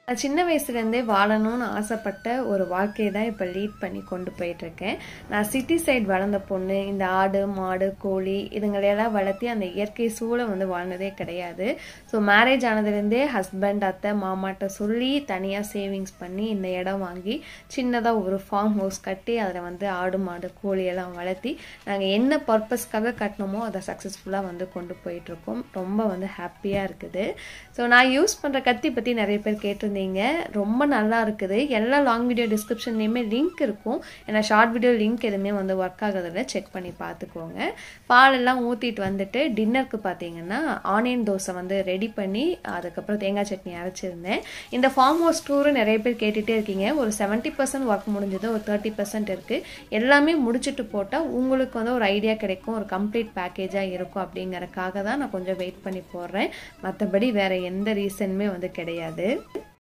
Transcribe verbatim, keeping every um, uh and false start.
நான் சின்ன வயசுலேருந்தே வாழணும்னு ஆசைப்பட்ட ஒரு வாழ்க்கையை தான் இப்போ லீட் பண்ணி கொண்டு போயிட்டுருக்கேன். நான் சிட்டி சைடு வளர்ந்த பொண்ணு. இந்த ஆடு மாடு கோழி இதுங்களையெல்லாம் வளர்த்தி அந்த இயற்கை சூழலை வந்து வாழ்ந்ததே கிடையாது. ஸோ மேரேஜ் ஆனதுலேருந்தே ஹஸ்பண்ட் அத்தை மாமாட்ட சொல்லி தனியாக சேவிங்ஸ் பண்ணி இந்த இடம் வாங்கி சின்னதாக ஒரு ஃபார்ம் ஹவுஸ் கட்டி அதில் வந்து ஆடு மாடு கோழியெல்லாம் வளர்த்தி நாங்கள் என்ன பர்பஸ்க்காக கட்டினோமோ அதை சக்ஸஸ்ஃபுல்லாக வந்து கொண்டு போயிட்டுருக்கோம். ரொம்ப வந்து ஹாப்பியாக இருக்குது. ஸோ நான் யூஸ் பண்ணுற கத்தி பற்றி நிறைய பேர் கேட்டிருந்தேன். ரொம்ப நல்லா இருக்குது. எல்லா லாங் வீடியோ டிஸ்கிரிப்ஷன்லையுமே லிங்க் இருக்கும். ஏன்னா ஷார்ட் வீடியோ லிங்க் எதுவுமே வந்து ஒர்க் ஆகுறதில்ல, செக் பண்ணி பார்த்துக்கோங்க. பாலெல்லாம் ஊற்றிட்டு வந்துட்டு டின்னருக்கு பார்த்தீங்கன்னா ஆனியன் தோசை வந்து ரெடி பண்ணி அதுக்கப்புறம் தேங்காய் சட்னி அரைச்சிருந்தேன். இந்த ஃபார்ம் ஹவுஸ் டூரு நிறைய பேர் கேட்டுகிட்டே இருக்கீங்க. ஒரு செவன்ட்டி பர்சன்ட் ஒர்க் முடிஞ்சது, ஒரு தேர்ட்டி பர்சன்ட் இருக்குது. எல்லாமே முடிச்சுட்டு போட்டால் உங்களுக்கு வந்து ஒரு ஐடியா கிடைக்கும், ஒரு கம்ப்ளீட் பேக்கேஜாக இருக்கும். அப்படிங்கிறதுக்காக தான் நான் கொஞ்சம் வெயிட் பண்ணி போடுறேன். மற்றபடி வேறு எந்த ரீசனுமே வந்து கிடையாது.